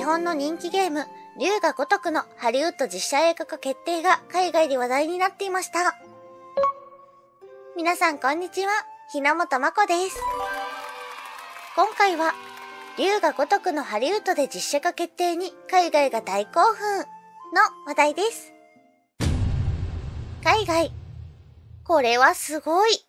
本の人気ゲーム、龍が如くのハリウッド実写映画化決定が海外で話題になっていました。皆さんこんにちは、ひなもとまこです。今回は、龍が如くのハリウッドで実写化決定に海外が大興奮の話題です。海外、これはすごい。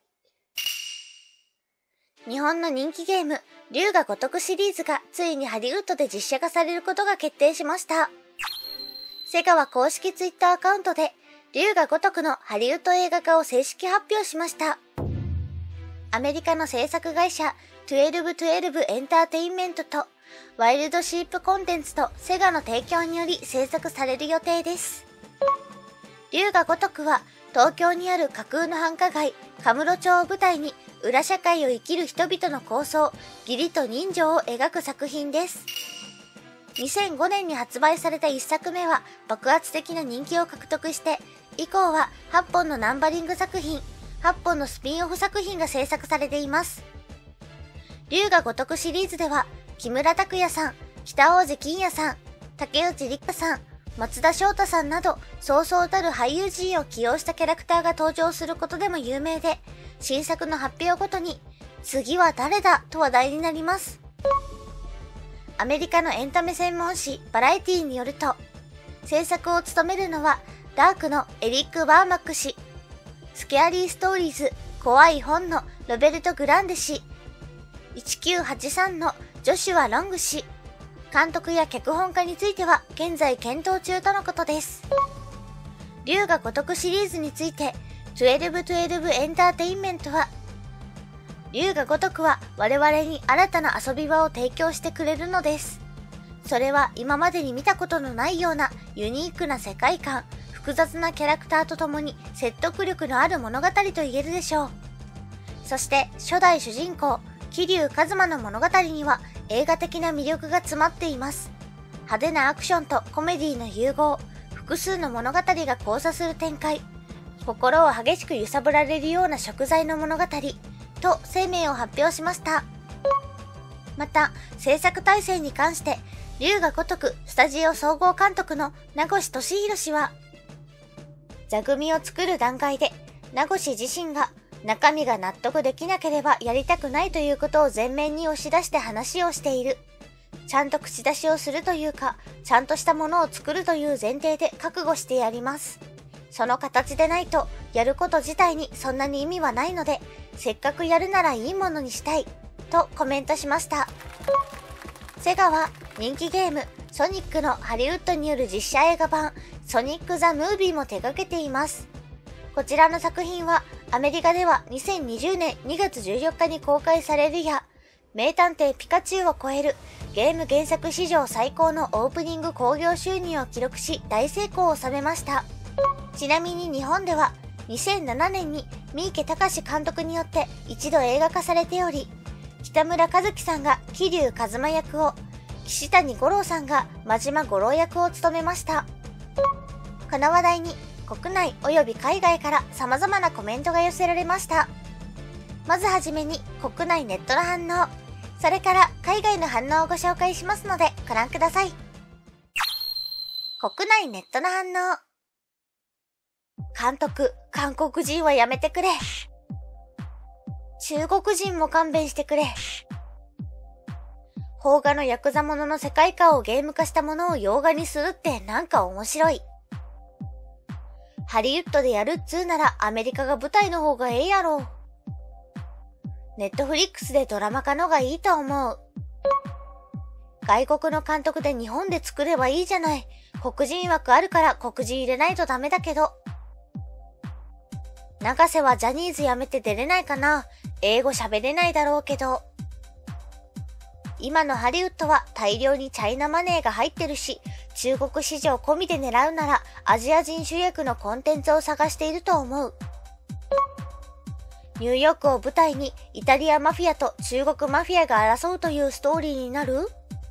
日本の人気ゲーム、龍が如くシリーズがついにハリウッドで実写化されることが決定しました。セガは公式ツイッターアカウントで、龍が如くのハリウッド映画化を正式発表しました。アメリカの制作会社、1212エンターテインメントと、ワイルドシープコンテンツとセガの提供により制作される予定です。龍が如くは、東京にある架空の繁華街、カムロ町を舞台に、裏社会を生きる人々の構想、義理と人情を描く作品です。2005年に発売された1作目は爆発的な人気を獲得して、以降は8本のナンバリング作品、8本のスピンオフ作品が制作されています。龍が如くシリーズでは、木村拓哉さん、北大路欣也さん、竹内力さん、松田翔太さんなど、そうそうたる俳優陣を起用したキャラクターが登場することでも有名で、新作の発表ごとに、次は誰だと話題になります。アメリカのエンタメ専門誌バラエティによると、制作を務めるのは、ダークのエリック・バーマック氏、スケアリーストーリーズ怖い本のロベルト・グランデ氏、1983のジョシュア・ロング氏、監督や脚本家については現在検討中とのことです。龍が如くシリーズについて、1212エンターテインメントは、龍が如くは我々に新たな遊び場を提供してくれるのです。それは今までに見たことのないようなユニークな世界観、複雑なキャラクターとともに説得力のある物語と言えるでしょう。そして初代主人公、桐生一馬の物語には映画的な魅力が詰まっています。派手なアクションとコメディの融合、複数の物語が交差する展開、心を激しく揺さぶられるような食材の物語と声明を発表しました。また、制作体制に関して、龍が如くスタジオ総合監督の名越俊弘氏は、座組を作る段階で、名越自身が中身が納得できなければやりたくないということを前面に押し出して話をしている。ちゃんと口出しをするというか、ちゃんとしたものを作るという前提で覚悟してやります。その形でないと、やること自体にそんなに意味はないので、せっかくやるならいいものにしたい、とコメントしました。セガは人気ゲーム、ソニックのハリウッドによる実写映画版、ソニック・ザ・ムービーも手掛けています。こちらの作品は、アメリカでは2020年2月14日に公開されるや、名探偵ピカチュウを超えるゲーム原作史上最高のオープニング興行収入を記録し大成功を収めました。ちなみに日本では2007年に三池崇史監督によって一度映画化されており、北村一輝さんが桐生一馬役を、岸谷五郎さんが真島五郎役を務めました。この話題に国内及び海外から様々なコメントが寄せられました。まずはじめに国内ネットの反応、それから海外の反応をご紹介しますのでご覧ください。国内ネットの反応。監督、韓国人はやめてくれ。中国人も勘弁してくれ。邦画のヤクザものの世界観をゲーム化したものを洋画にするってなんか面白い。ハリウッドでやるっつうならアメリカが舞台の方がええやろ。ネットフリックスでドラマ化のがいいと思う。外国の監督で日本で作ればいいじゃない。黒人枠あるから黒人入れないとダメだけど。永瀬はジャニーズ辞めて出れないかな。英語喋れないだろうけど。今のハリウッドは大量にチャイナマネーが入ってるし、中国市場込みで狙うならアジア人主役のコンテンツを探していると思う。ニューヨークを舞台にイタリアマフィアと中国マフィアが争うというストーリーになる？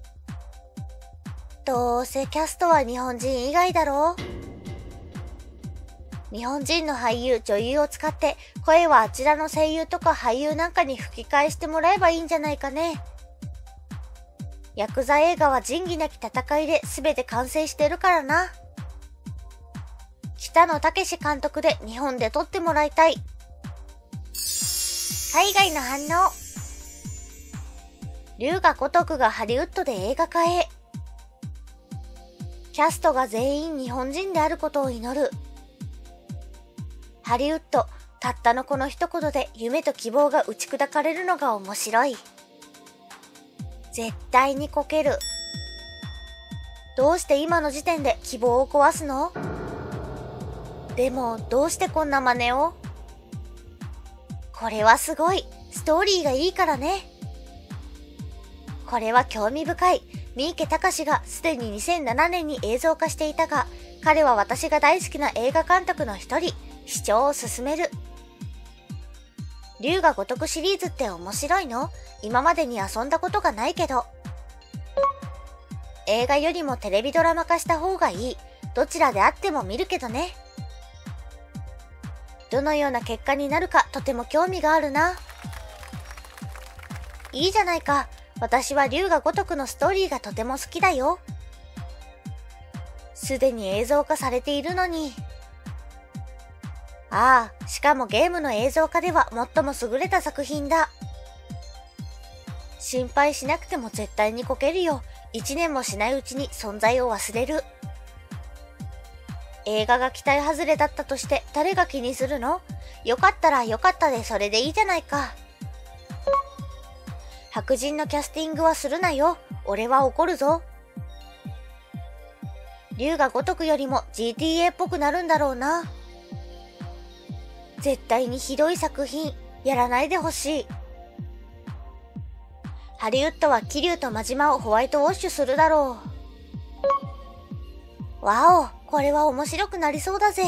どうせキャストは日本人以外だろう？日本人の俳優、女優を使って声はあちらの声優とか俳優なんかに吹き替えしてもらえばいいんじゃないかね。 ヤクザ映画は仁義なき戦いで全て完成してるからな。北野武監督で日本で撮ってもらいたい。海外の反応。龍が如くがハリウッドで映画化へ。キャストが全員日本人であることを祈る。ハリウッド、たったのこの一言で夢と希望が打ち砕かれるのが面白い。絶対にこける。どうして今の時点で希望を壊すの？でもどうしてこんな真似を？これはすごい。ストーリーがいいからね。これは興味深い。三池崇がすでに2007年に映像化していたが、彼は私が大好きな映画監督の一人。視聴を勧める。龍が如くシリーズって面白いの？今までに遊んだことがないけど。映画よりもテレビドラマ化した方がいい。どちらであっても見るけどね。どのような結果になるかとても興味があるな。いいじゃないか。私は龍が如くのストーリーがとても好きだよ。すでに映像化されているのに。ああ、しかもゲームの映像化では最も優れた作品だ。心配しなくても絶対にこけるよ。1年もしないうちに存在を忘れる。映画が期待外れだったとして誰が気にするの？よかったらよかったでそれでいいじゃないか。白人のキャスティングはするなよ。俺は怒るぞ。龍が如くよりも GTA っぽくなるんだろうな。絶対にひどい作品、やらないでほしい。ハリウッドは桐生と真島をホワイトウォッシュするだろう。わお、これは面白くなりそうだぜ。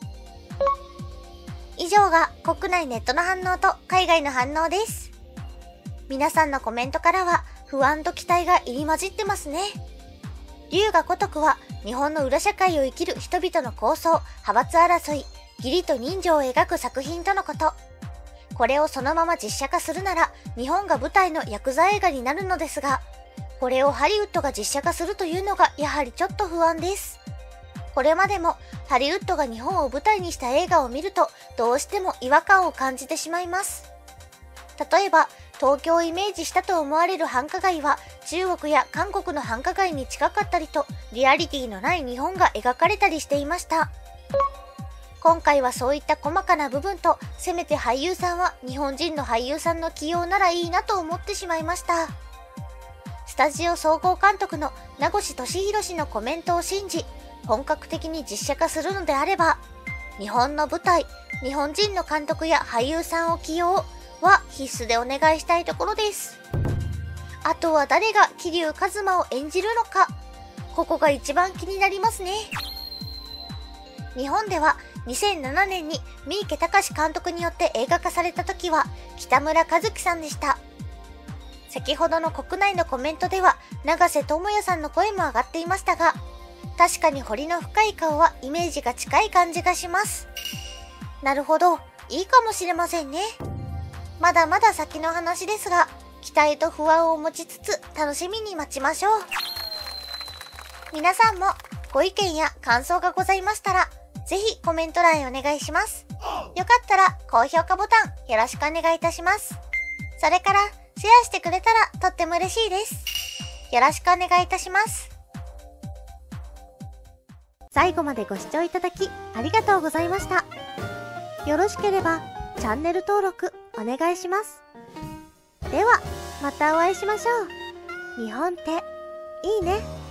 以上が国内ネットの反応と海外の反応です。皆さんのコメントからは不安と期待が入り混じってますね。龍が如くは日本の裏社会を生きる人々の抗争、派閥争い、義理と人情を描く作品とのこと。これをそのまま実写化するなら日本が舞台のヤクザ映画になるのですが、これをハリウッドが実写化するというのがやはりちょっと不安です。これまでもハリウッドが日本を舞台にした映画を見るとどうしても違和感を感じてしまいます。例えば東京をイメージしたと思われる繁華街は中国や韓国の繁華街に近かったりとリアリティのない日本が描かれたりしていました。今回はそういった細かな部分とせめて俳優さんは日本人の俳優さんの起用ならいいなと思ってしまいました。スタジオ総合監督の名越俊弘氏のコメントを信じ、本格的に実写化するのであれば日本の舞台、日本人の監督や俳優さんを起用は必須でお願いしたいところです。あとは誰が桐生一馬を演じるのか、ここが一番気になりますね。日本では2007年に三池崇監督によって映画化された時は北村一輝さんでした。先ほどの国内のコメントでは永瀬智也さんの声も上がっていましたが、確かに彫りの深い顔はイメージが近い感じがします。なるほど、いいかもしれませんね。まだまだ先の話ですが、期待と不安を持ちつつ楽しみに待ちましょう。皆さんもご意見や感想がございましたら、ぜひコメント欄へお願いします。よかったら高評価ボタンよろしくお願いいたします。それからシェアしてくれたらとっても嬉しいです。よろしくお願いいたします。最後までご視聴いただきありがとうございました。よろしければチャンネル登録お願いします。ではまたお会いしましょう。日本っていいね。